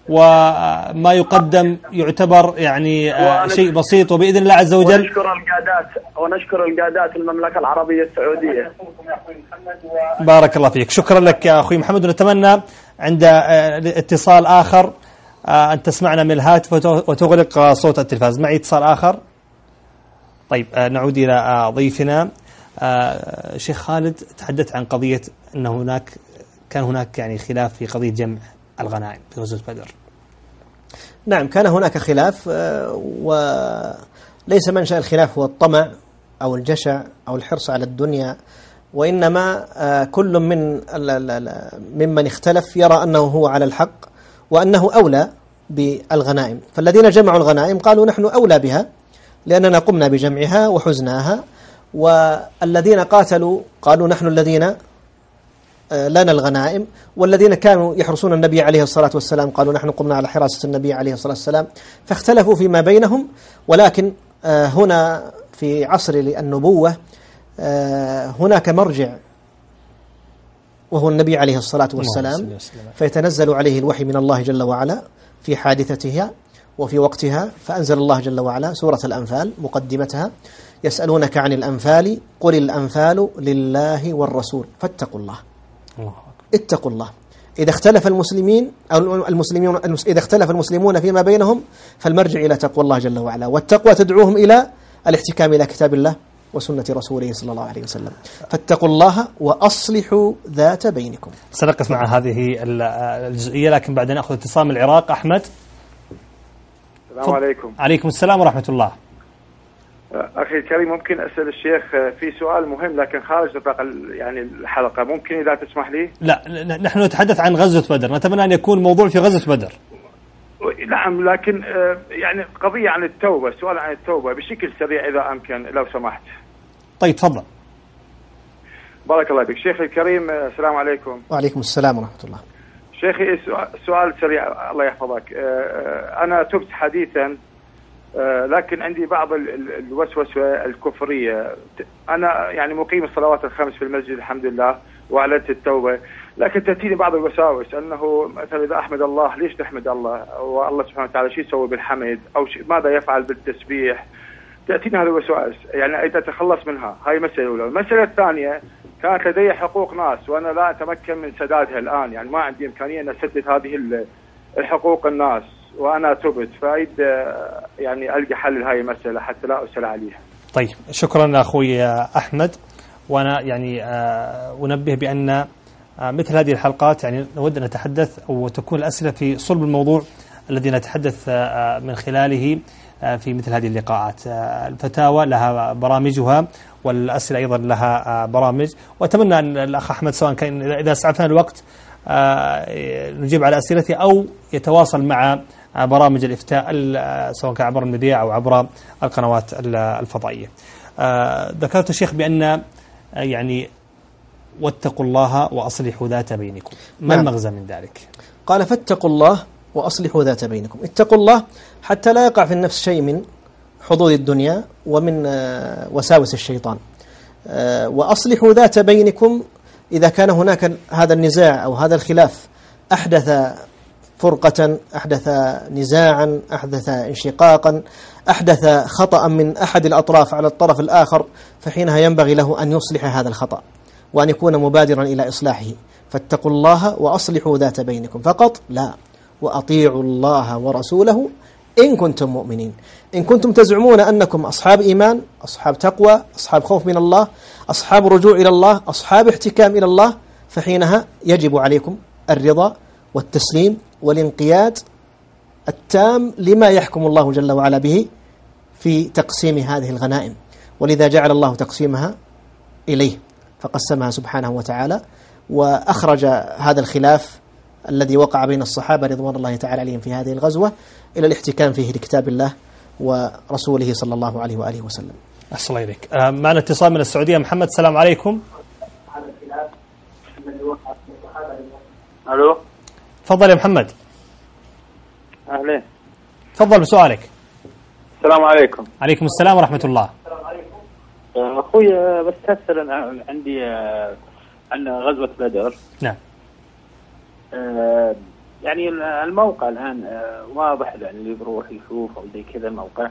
وما يقدم يعتبر يعني شيء بسيط، وبإذن الله عز وجل ونشكر القادات ونشكر القادات المملكة العربية السعودية. بارك الله فيك، شكرا لك يا أخوي محمد، ونتمنى عند اتصال آخر أن تسمعنا من الهاتف وتغلق صوت التلفاز. معي اتصال آخر. طيب نعود إلى ضيفنا. شيخ خالد، تحدث عن قضية أن هناك كان هناك يعني خلاف في قضية جمع الغنائم في غزوة بدر. نعم كان هناك خلاف، وليس منشأ الخلاف هو الطمع أو الجشع أو الحرص على الدنيا، وإنما كل من ممن اختلف يرى أنه هو على الحق وأنه أولى بالغنائم. فالذين جمعوا الغنائم قالوا نحن أولى بها لأننا قمنا بجمعها وحزناها، والذين قاتلوا قالوا نحن الذين لنا الغنائم، والذين كانوا يحرسون النبي عليه الصلاة والسلام قالوا نحن قمنا على حراسة النبي عليه الصلاة والسلام. فاختلفوا فيما بينهم، ولكن هنا في عصر النبوة هناك مرجع وهو النبي عليه الصلاة والسلام، فيتنزل عليه الوحي من الله جل وعلا في حادثتها وفي وقتها. فأنزل الله جل وعلا سورة الأنفال مقدمتها: يسألونك عن الأنفال قل الأنفال لله والرسول فاتقوا الله. اتقوا الله. إذا اختلف المسلمين أو المسلمون إذا اختلف المسلمون فيما بينهم فالمرجع إلى تقوى الله جل وعلا، والتقوى تدعوهم إلى الاحتكام إلى كتاب الله وسنة رسوله صلى الله عليه وسلم. فاتقوا الله وأصلحوا ذات بينكم. سنقف مع هذه الجزئية، لكن بعد نأخذ اتصال من العراق. أحمد. السلام عليكم. عليكم السلام ورحمة الله. أخي الكريم، ممكن أسأل الشيخ في سؤال مهم لكن خارج نطاق يعني الحلقة، ممكن إذا تسمح لي؟ لا، نحن نتحدث عن غزوة بدر، نتمنى أن يكون موضوع في غزوة بدر. نعم، لكن يعني قضية عن التوبة، سؤال عن التوبة بشكل سريع إذا أمكن لو سمحت. طيب تفضل. بارك الله بك. شيخ الكريم السلام عليكم. وعليكم السلام ورحمة الله. شيخي سؤال سريع الله يحفظك. أنا تبت حديثا آه، لكن عندي بعض ال- ال- الوسوسة الكفرية. أنا يعني مقيم الصلوات الخمس في المسجد الحمد لله وأعلنت التوبة، لكن تأتيني بعض الوساوس أنه مثلا إذا أحمد الله ليش تحمد الله؟ والله سبحانه وتعالى شو يسوي بالحمد؟ أو شي ماذا يفعل بالتسبيح؟ تأتيني هذه الوسواس، يعني أريد أتخلص منها. هاي مسألة أولى. المسألة الثانية، كانت لدي حقوق ناس وأنا لا أتمكن من سدادها الآن، يعني ما عندي إمكانية أن أسدد هذه ال- الحقوق الناس، وأنا تبت، فأريد آه، يعني ألقى حل لهذه المسألة حتى لا أسأل عليها. طيب شكرا أخوي أحمد. وأنا يعني آه، أنبه بأن آه، مثل هذه الحلقات يعني نود أن نتحدث أو تكون الأسئلة في صلب الموضوع الذي نتحدث آه، من خلاله آه، في مثل هذه اللقاءات. آه، الفتاوى لها برامجها والأسئلة أيضا لها آه، برامج، وأتمنى أن الأخ أحمد سواء كان إذا أسعفنا الوقت آه، نجيب على أسئلته أو يتواصل مع آه، برامج الإفتاء ال- سواء كان عبر المذياع أو عبر القنوات ال- الفضائية. آه، ذكرت الشيخ بأن آه، يعني واتقوا الله وأصلحوا ذات بينكم، ما نعم. المغزى من ذلك؟ قال فاتقوا الله وأصلحوا ذات بينكم. اتقوا الله حتى لا يقع في النفس شيء من حظوظ الدنيا ومن آه، وساوس الشيطان. آه، وأصلحوا ذات بينكم إذا كان هناك هذا النزاع أو هذا الخلاف أحدث فرقة، أحدث نزاعا، أحدث انشقاقا، أحدث خطأ من أحد الأطراف على الطرف الآخر، فحينها ينبغي له أن يصلح هذا الخطأ وأن يكون مبادرا إلى إصلاحه. فاتقوا الله وأصلحوا ذات بينكم فقط لا، وأطيعوا الله ورسوله إن كنتم مؤمنين. إن كنتم تزعمون أنكم أصحاب إيمان، أصحاب تقوى، أصحاب خوف من الله، أصحاب رجوع إلى الله، أصحاب احتكام إلى الله، فحينها يجب عليكم الرضا والتسليم والانقياد التام لما يحكم الله جل وعلا به في تقسيم هذه الغنائم. ولذا جعل الله تقسيمها إليه، فقسمها سبحانه وتعالى وأخرج هذا الخلاف الذي وقع بين الصحابة رضوان الله تعالى عليهم في هذه الغزوة إلى الاحتكام فيه لكتاب الله ورسوله صلى الله عليه وآله وسلم. أحسن الله إليك. آه، معنا اتصال من السعودية. محمد السلام عليكم. الو، تفضل يا محمد. اهلين، تفضل بسؤالك. السلام عليكم. عليكم السلام ورحمة الله. آه، اخوي آه، بس تسأل عندي آه، عن غزوة بدر. نعم. آه، يعني الموقع الان آه، واضح يعني اللي بروح يشوف او زي كذا الموقع.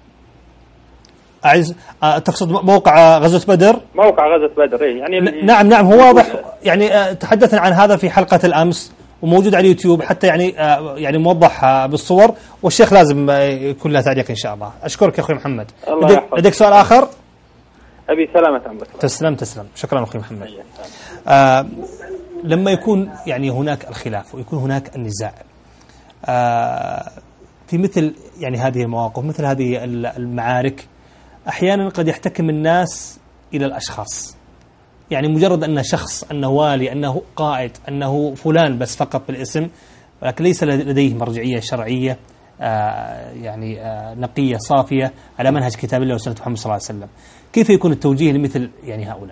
أعز آه، تقصد موقع غزوة بدر؟ موقع غزوة بدر ايه يعني ن- نعم نعم هو واضح. يعني آه، تحدثنا عن هذا في حلقة الأمس وموجود على اليوتيوب حتى يعني آه، يعني موضح آه، بالصور، والشيخ لازم آه، يكون له تعليق إن شاء الله. أشكرك يا أخوي محمد. الله لديك, يحفظك. لديك سؤال آخر؟ ابي سلامة عمرك. تسلم تسلم. شكرا أخوي محمد. آه لما يكون يعني هناك الخلاف ويكون هناك النزاع آه في مثل يعني هذه المواقف، مثل هذه المعارك، أحيانا قد يحتكم الناس إلى الأشخاص، يعني مجرد أن شخص، أنه والي، أنه قائد، أنه فلان بس فقط بالاسم، ولكن ليس لديه مرجعية شرعية آه يعني آه نقية صافية على منهج كتاب الله وسنة محمد صلى الله عليه وسلم. كيف يكون التوجيه لمثل يعني هؤلاء؟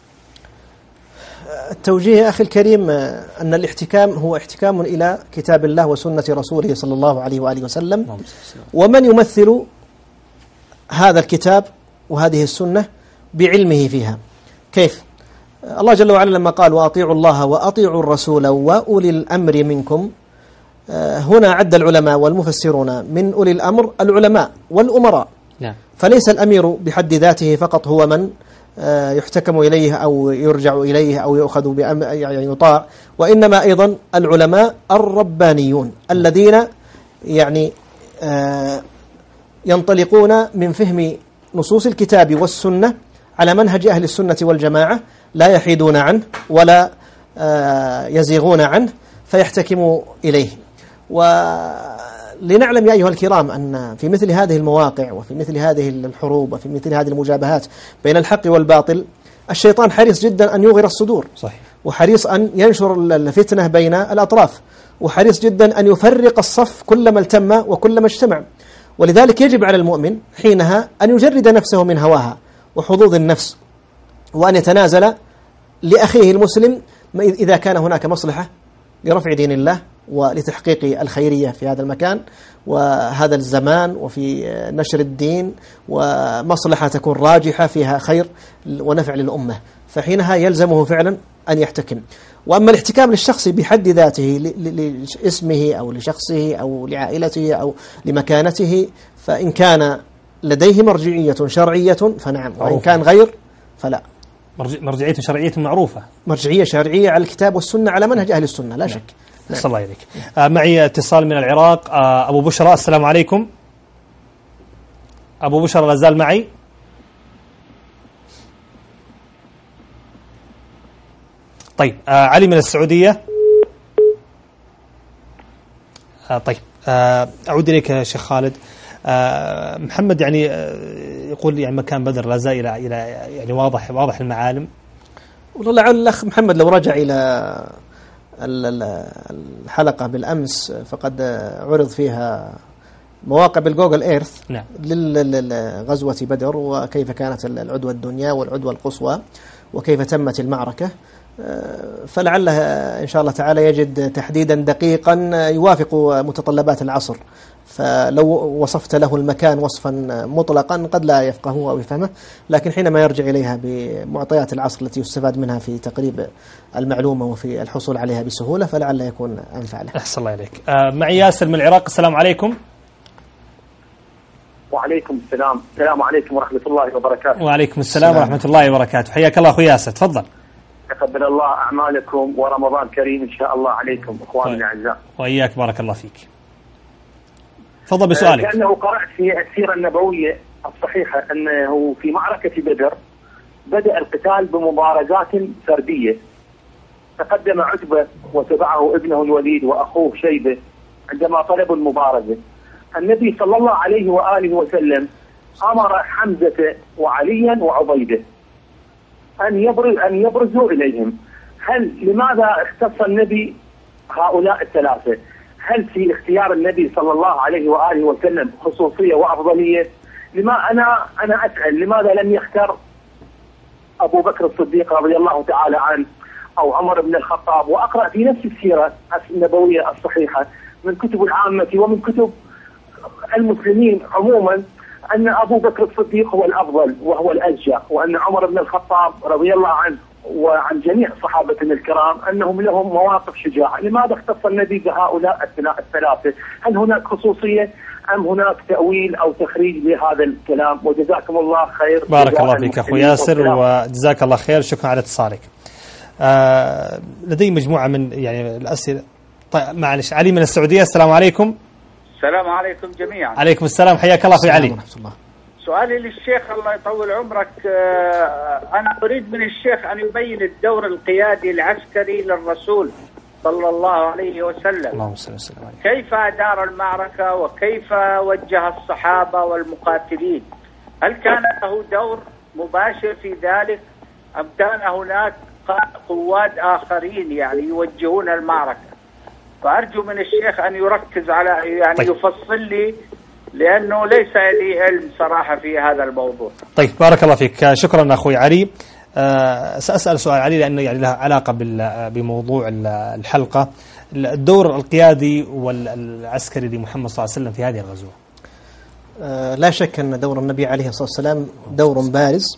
التوجيه يا أخي الكريم أن الاحتكام هو احتكام إلى كتاب الله وسنة رسوله صلى الله عليه وآله وسلم، ومن يمثل هذا الكتاب وهذه السنة بعلمه فيها. كيف؟ الله جل وعلا لما قال وأطيعوا الله وأطيعوا الرسول وأولي الأمر منكم، هنا عد العلماء والمفسرون من أولي الأمر العلماء والأمراء. نعم. فليس الأمير بحد ذاته فقط هو من يحتكم إليه أو يرجع إليه أو يؤخذ بأمر يعني يطاع، وإنما أيضا العلماء الربانيون الذين يعني ينطلقون من فهم نصوص الكتاب والسنة على منهج أهل السنة والجماعة، لا يحيدون عنه ولا يزيغون عنه فيحتكموا إليه. ولنعلم يا أيها الكرام أن في مثل هذه المواقع وفي مثل هذه الحروب وفي مثل هذه المجابهات بين الحق والباطل، الشيطان حريص جدا أن يغير الصدور، صحيح، وحريص أن ينشر الفتنة بين الأطراف، وحريص جدا أن يفرق الصف كلما التم وكلما اجتمع. ولذلك يجب على المؤمن حينها أن يجرد نفسه من هواها وحظوظ النفس، وأن يتنازل لأخيه المسلم إذا كان هناك مصلحة لرفع دين الله ولتحقيق الخيرية في هذا المكان وهذا الزمان وفي نشر الدين، ومصلحة تكون راجحة فيها خير ونفع للأمة، فحينها يلزمه فعلا أن يحتكم. وأما الاحتكام للشخص بحد ذاته لاسمه أو لشخصه أو لعائلته أو لمكانته، فإن كان لديه مرجعية شرعية فنعم، وإن كان غير فلا. مرجعية شرعية معروفة، مرجعية شرعية على الكتاب والسنة على منهج أهل السنة لا شك. نعم. صلى الله عليك. آه معي اتصال من العراق. آه أبو بشرى، السلام عليكم. أبو بشرى لا زال معي؟ طيب. آه علي من السعودية. آه طيب. آه أعود إليك يا شيخ خالد. آه محمد يعني آه يقول يعني مكان بدر لا زال إلى إلى يعني واضح واضح المعالم. والله لعل الأخ محمد لو رجع إلى الحلقة بالأمس فقد عرض فيها مواقع بالجوجل إيرث نعم. للغزوة بدر، وكيف كانت العدوى الدنيا والعدوى القصوى وكيف تمت المعركة، فلعلها إن شاء الله تعالى يجد تحديدا دقيقا يوافق متطلبات العصر، فلو وصفت له المكان وصفا مطلقا قد لا يفقهه أو يفهمه، لكن حينما يرجع إليها بمعطيات العصر التي يستفاد منها في تقريب المعلومة وفي الحصول عليها بسهولة فلعل يكون أنفع له. أحسن الله إليك. آه معي ياسر من العراق، السلام عليكم. وعليكم السلام. السلام عليكم ورحمة الله وبركاته. وعليكم السلام, السلام ورحمة الله وبركاته. حياك الله أخوي ياسر، تفضل. تقبل الله أعمالكم ورمضان كريم إن شاء الله عليكم أخواني الأعزاء. وإياك بارك الله فيك. تفضل بسؤالك. لأنه قرأت في السيرة النبوية الصحيحة أنه في معركة بدر بدأ القتال بمبارزات فردية، تقدم عتبة وتبعه ابنه الوليد وأخوه شيبة عندما طلبوا المبارزة. النبي صلى الله عليه وآله وسلم أمر حمزة وعليا وعبيدة أن يبرز أن يبرزوا إليهم. هل لماذا اختص النبي هؤلاء الثلاثة؟ هل في اختيار النبي صلى الله عليه وآله وسلم خصوصية وأفضلية؟ لما أنا أنا أسأل لماذا لم يختار أبو بكر الصديق رضي الله تعالى عنه أو عمر بن الخطاب؟ وأقرأ في نفس السيرة النبوية الصحيحة من كتب العامة ومن كتب المسلمين عموما أن أبو بكر الصديق هو الأفضل وهو الأشجع، وأن عمر بن الخطاب رضي الله عنه وعن جميع صحابتنا الكرام أنهم لهم مواقف شجاعة. لماذا اختص النبي بهؤلاء الثلاثة؟ هل هناك خصوصية أم هناك تأويل أو تخريج لهذا الكلام؟ وجزاكم الله خير. بارك الله فيك أخو ياسر وجزاك الله خير، شكرا على اتصالك. آه لدي مجموعة من يعني الأسئلة. طيب معلش، علي من السعودية، السلام عليكم. السلام عليكم جميعا. عليكم السلام، حياك الله أخوي علي. سؤالي للشيخ الله يطول عمرك، أنا أريد من الشيخ أن يبين الدور القيادي العسكري للرسول صلى الله عليه وسلم. اللهم صل وسلم عليه. كيف أدار المعركة وكيف وجه الصحابة والمقاتلين؟ هل كان له دور مباشر في ذلك أم كان هناك قوات آخرين يعني يوجهون المعركة؟ فأرجو من الشيخ أن يركز على يعني طيب. يفصل لي، لأنه ليس لي علم صراحة في هذا الموضوع. طيب بارك الله فيك، شكرا أخوي علي. أه سأسأل سؤال علي لأنه يعني له علاقة بموضوع الحلقة، الدور القيادي والعسكري لمحمد صلى الله عليه وسلم في هذه الغزوة. أه لا شك أن دور النبي عليه الصلاة والسلام دور بارز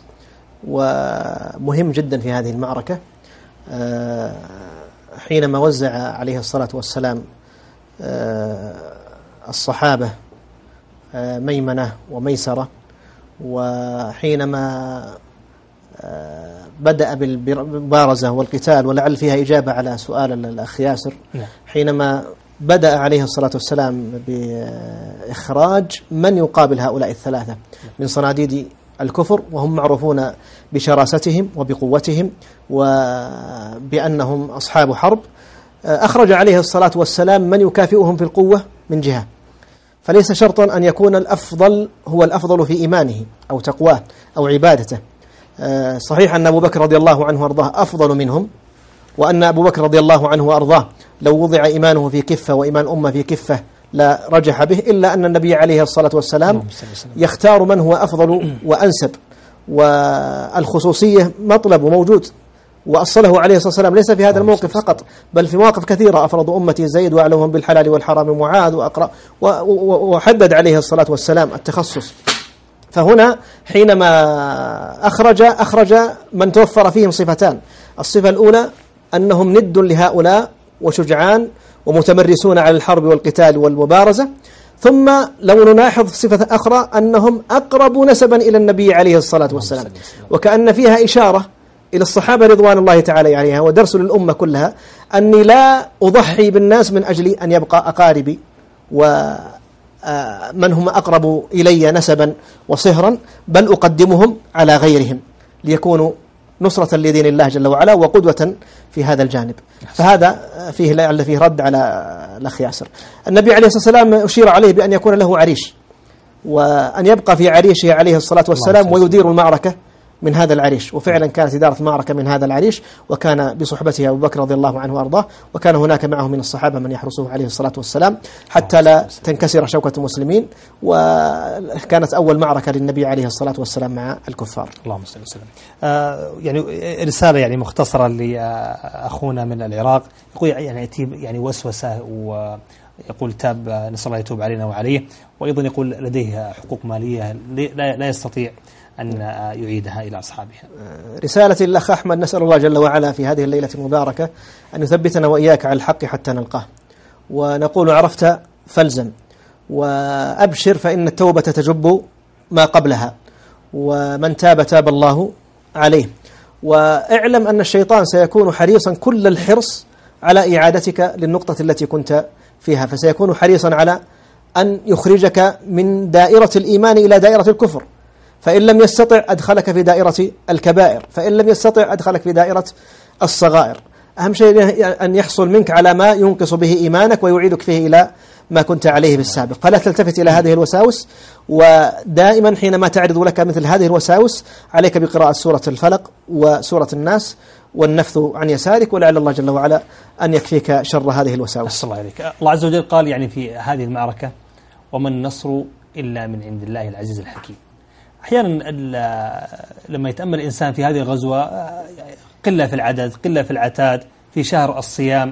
ومهم جدا في هذه المعركة. أه حينما وزع عليه الصلاة والسلام أه الصحابة أه ميمنة وميسرة، وحينما أه بدأ بالمبارزة والقتال، ولعل فيها إجابة على سؤال الأخ ياسر، حينما بدأ عليه الصلاة والسلام بإخراج من يقابل هؤلاء الثلاثة من صناديد الكفر، وهم معروفون بشراستهم وبقوتهم وبأنهم أصحاب حرب. أخرج عليه الصلاة والسلام من يكافئهم في القوة من جهة، فليس شرطا أن يكون الأفضل هو الأفضل في إيمانه أو تقواه أو عبادته. صحيح أن أبو بكر رضي الله عنه وأرضاه أفضل منهم، وأن أبو بكر رضي الله عنه وأرضاه لو وضع إيمانه في كفة وإيمان أمة في كفة لا رجح به، إلا أن النبي عليه الصلاة والسلام يختار من هو أفضل وأنسب، والخصوصية مطلب وموجود وأصله عليه الصلاة والسلام ليس في هذا الموقف فقط، بل في مواقف كثيرة: أفرض أمتي زيد وأعلمهم بالحلال والحرام معاذ، وأقرأ وحدد عليه الصلاة والسلام التخصص. فهنا حينما أخرج أخرج من توفر فيهم صفتان: الصفة الأولى أنهم ند لهؤلاء وشجعان ومتمرسون على الحرب والقتال والمبارزة، ثم لو نلاحظ صفة أخرى أنهم أقرب نسبا إلى النبي عليه الصلاة والسلام، وكأن فيها إشارة إلى الصحابة رضوان الله تعالى عليها ودرس للأمة كلها: أني لا أضحي بالناس من أجل أن يبقى أقاربي ومن هم أقرب إلي نسبا وصهرا، بل أقدمهم على غيرهم ليكونوا نصرة لدين الله جل وعلا وقدوة في هذا الجانب. فهذا فيه لعل فيه رد على الأخ ياسر. النبي عليه الصلاة والسلام أشير عليه بأن يكون له عريش، وأن يبقى في عريشه عليه الصلاة والسلام ويدير المعركة من هذا العريش، وفعلا كانت إدارة المعركة من هذا العريش، وكان بصحبته أبو بكر رضي الله عنه وأرضاه، وكان هناك معه من الصحابة من يحرسه عليه الصلاة والسلام حتى لا تنكسر شوكة المسلمين، وكانت أول معركة للنبي عليه الصلاة والسلام مع الكفار. اللهم صل وسلم. آه يعني رسالة يعني مختصرة لأخونا من العراق، يقول يعني يعني وسوسة ويقول تاب، نسأل الله يتوب علينا وعليه، وأيضا يقول لديه حقوق مالية لا يستطيع أن يعيدها إلى أصحابها. رسالة الأخ أحمد: نسأل الله جل وعلا في هذه الليلة المباركة أن يثبتنا وإياك على الحق حتى نلقاه، ونقول: عرفت فالزم وأبشر، فإن التوبة تجب ما قبلها، ومن تاب تاب الله عليه. واعلم أن الشيطان سيكون حريصا كل الحرص على إعادتك للنقطة التي كنت فيها، فسيكون حريصا على أن يخرجك من دائرة الإيمان إلى دائرة الكفر، فإن لم يستطع أدخلك في دائرة الكبائر، فإن لم يستطع أدخلك في دائرة الصغائر. أهم شيء أن يحصل منك على ما ينقص به إيمانك ويعيدك فيه إلى ما كنت عليه بالسابق. فلا تلتفت إلى هذه الوساوس، ودائما حينما تعرض لك مثل هذه الوساوس عليك بقراءة سورة الفلق وسورة الناس والنفث عن يسارك، ولعل الله جل وعلا أن يكفيك شر هذه الوساوس. الله عليك. الله عز وجل قال يعني في هذه المعركة: وما النصر إلا من عند الله العزيز الحكيم. أحيانا لما يتأمل الإنسان في هذه الغزوة، قلة في العدد، قلة في العتاد، في شهر الصيام،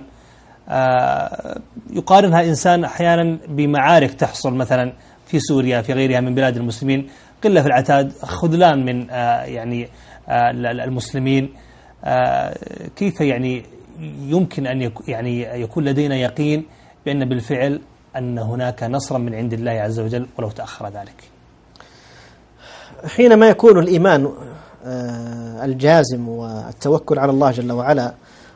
يقارنها إنسان أحيانا بمعارك تحصل مثلا في سوريا في غيرها من بلاد المسلمين، قلة في العتاد، خذلان من يعني المسلمين. كيف يعني يمكن أن يعني يكون لدينا يقين بأن بالفعل أن هناك نصرا من عند الله عز وجل ولو تأخر ذلك؟ حينما يكون الإيمان الجازم والتوكل على الله جل وعلا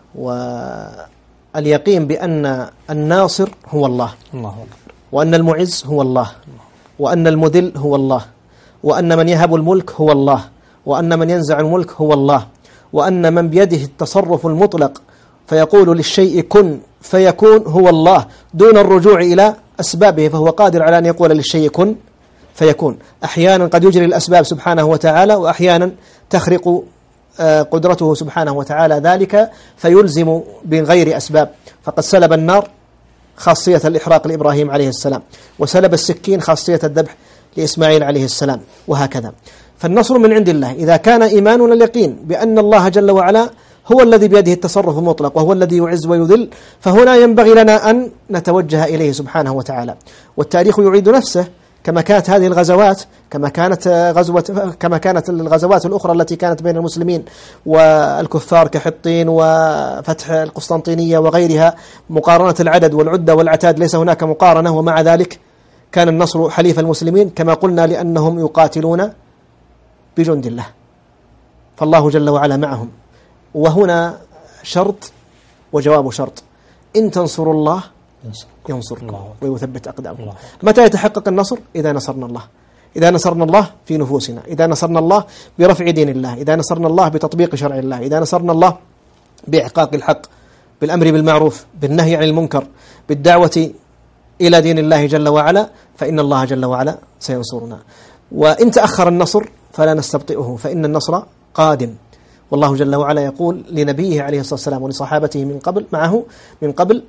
واليقين بأن الناصر هو الله، الله أكبر، وأن المعز هو الله، وأن المذل هو الله، وأن من يهب الملك هو الله، وأن من ينزع الملك هو الله، وأن من بيده التصرف المطلق فيقول للشيء كن فيكون هو الله دون الرجوع إلى أسبابه، فهو قادر على أن يقول للشيء كن فيكون. أحيانا قد يجري الأسباب سبحانه وتعالى، وأحيانا تخرق قدرته سبحانه وتعالى ذلك فيلزم بغير أسباب. فقد سلب النار خاصية الإحراق لإبراهيم عليه السلام، وسلب السكين خاصية الذبح لإسماعيل عليه السلام، وهكذا. فالنصر من عند الله إذا كان إيماننا اليقين بأن الله جل وعلا هو الذي بيده التصرف المطلق وهو الذي يعز ويذل، فهنا ينبغي لنا أن نتوجه إليه سبحانه وتعالى. والتاريخ يعيد نفسه، كما كانت هذه الغزوات، كما كانت غزوة كما كانت الغزوات الأخرى التي كانت بين المسلمين والكفار كحطين وفتح القسطنطينية وغيرها، مقارنة العدد والعدة والعتاد ليس هناك مقارنة، ومع ذلك كان النصر حليف المسلمين كما قلنا لأنهم يقاتلون بجند الله، فالله جل وعلا معهم. وهنا شرط وجواب شرط: إن تنصروا الله ينصركم ويثبت أقدامكم. متى يتحقق النصر؟ إذا نصرنا الله، إذا نصرنا الله في نفوسنا، إذا نصرنا الله برفع دين الله، إذا نصرنا الله بتطبيق شرع الله، إذا نصرنا الله بإحقاق الحق، بالأمر بالمعروف، بالنهي عن المنكر، بالدعوة إلى دين الله جل وعلا، فإن الله جل وعلا سينصرنا. وإن تأخر النصر فلا نستبطئه، فإن النصر قادم. والله جل وعلا يقول لنبيه عليه الصلاة والسلام ولصحابته من قبل معه من قبل: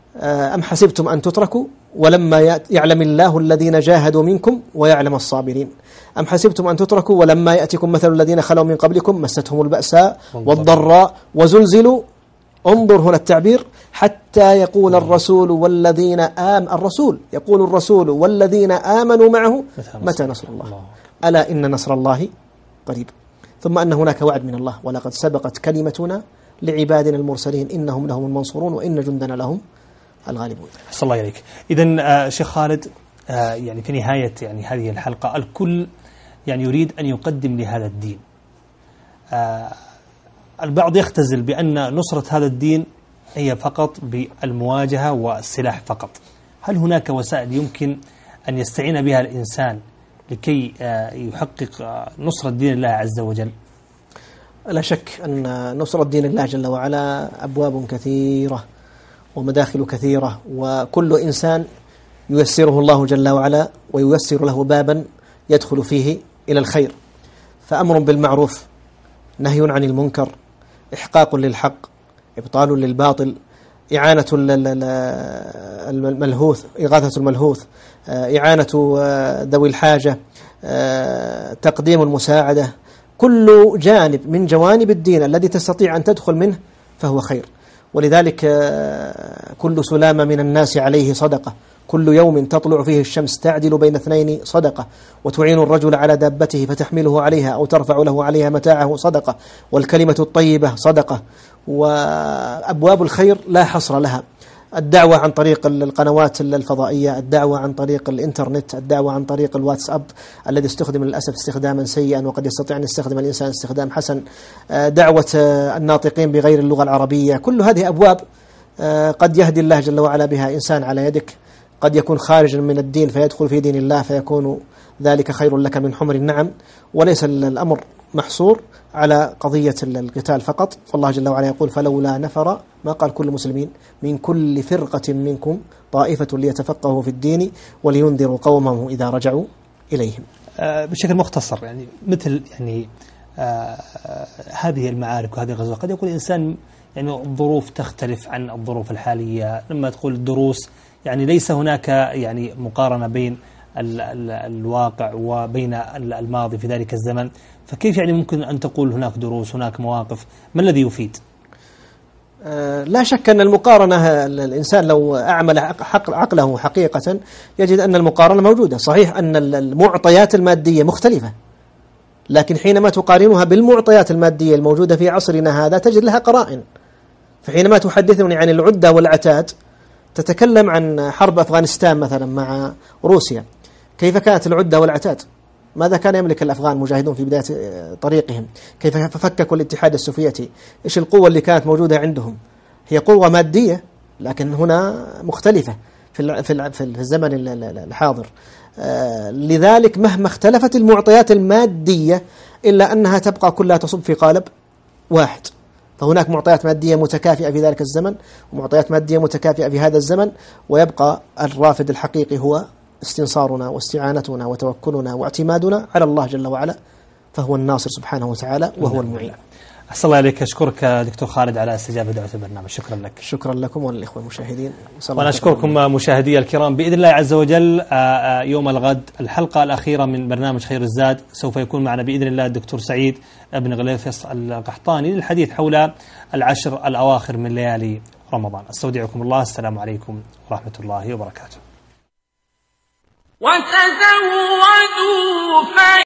أم حسبتم أن تتركوا ولما يعلم الله الذين جاهدوا منكم ويعلم الصابرين. أم حسبتم أن تتركوا ولما يأتكم مثل الذين خلوا من قبلكم مستهم البأساء والضراء وزلزلوا. انظر هنا التعبير، حتى يقول الرسول والذين آم الرسول يقول الرسول والذين آمنوا معه متى نصر الله، ألا إن نصر الله قريب. ثم أن هناك وعد من الله، ولقد سبقت كلمتنا لعبادنا المرسلين إنهم لهم المنصورون وإن جندنا لهم الغالبون. صلى الله عليك. إذن آه شيخ خالد، آه يعني في نهاية يعني هذه الحلقة الكل يعني يريد أن يقدم لهذا الدين. آه البعض يختزل بأن نصرة هذا الدين هي فقط بالمواجهة والسلاح فقط. هل هناك وسائل يمكن أن يستعين بها الإنسان لكي آه يحقق آه نصرة دين الله عز وجل؟ لا شك أن نصرة دين الله جل وعلا أبواب كثيرة ومداخل كثيرة، وكل إنسان ييسره الله جل وعلا وييسر له بابا يدخل فيه إلى الخير. فأمر بالمعروف، نهي عن المنكر، إحقاق للحق، إبطال للباطل، إعانة الملهوث، إغاثة الملهوث، إعانة ذوي الحاجة، تقديم المساعدة، كل جانب من جوانب الدين الذي تستطيع أن تدخل منه فهو خير. ولذلك كل سلامة من الناس عليه صدقة، كل يوم تطلع فيه الشمس تعدل بين اثنين صدقة، وتعين الرجل على دابته فتحمله عليها أو ترفع له عليها متاعه صدقة، والكلمة الطيبة صدقة، وأبواب الخير لا حصر لها. الدعوة عن طريق القنوات الفضائية، الدعوة عن طريق الإنترنت، الدعوة عن طريق الواتساب الذي استخدم للأسف استخداما سيئا وقد يستطيع أن يستخدم الإنسان استخدام حسن، دعوة الناطقين بغير اللغة العربية، كل هذه أبواب قد يهدي الله جل وعلا بها إنسان على يدك، قد يكون خارجا من الدين فيدخل في دين الله فيكون ذلك خير لك من حمر النعم. وليس الأمر محصور على قضية القتال فقط، فالله جل وعلا يقول فلولا نفر، ما قال كل مسلمين، من كل فرقة منكم طائفة ليتفقهوا في الدين ولينذروا قومهم إذا رجعوا إليهم. آه بشكل مختصر، يعني مثل يعني آه هذه المعارك وهذه الغزوات قد يكون الإنسان يعني الظروف تختلف عن الظروف الحالية. لما تقول الدروس يعني ليس هناك يعني مقارنة بين ال ال الواقع وبين الماضي في ذلك الزمن، فكيف يعني ممكن أن تقول هناك دروس، هناك مواقف؟ ما الذي يفيد؟ أه لا شك أن المقارنة، الإنسان لو أعمل عقله حقيقة يجد أن المقارنة موجودة. صحيح أن المعطيات المادية مختلفة، لكن حينما تقارنها بالمعطيات المادية الموجودة في عصرنا هذا تجد لها قرائن. فحينما تحدثني عن العدة والعتاد تتكلم عن حرب أفغانستان مثلا مع روسيا، كيف كانت العدة والعتاد؟ ماذا كان يملك الأفغان مجاهدون في بداية طريقهم؟ كيف فككوا الاتحاد السوفيتي؟ إيش القوة اللي كانت موجودة عندهم؟ هي قوة مادية، لكن هنا مختلفة في في الزمن الحاضر. لذلك مهما اختلفت المعطيات المادية إلا أنها تبقى كلها تصب في قالب واحد. فهناك معطيات مادية متكافئة في ذلك الزمن ومعطيات مادية متكافئة في هذا الزمن، ويبقى الرافد الحقيقي هو استنصارنا واستعانتنا وتوكلنا واعتمادنا على الله جل وعلا، فهو الناصر سبحانه وتعالى وهو المعين. أحسن الله عليك. أشكرك دكتور خالد على استجابة دعوة البرنامج. شكرا لك. شكرا لكم وللإخوة المشاهدين. وأنا أشكركم مشاهدي الكرام. بإذن الله عز وجل يوم الغد الحلقة الأخيرة من برنامج خير الزاد، سوف يكون معنا بإذن الله الدكتور سعيد بن غليفص القحطاني للحديث حول العشر الأواخر من ليالي رمضان. استودعكم الله. السلام عليكم ورحمة الله وبركاته. وتزودوا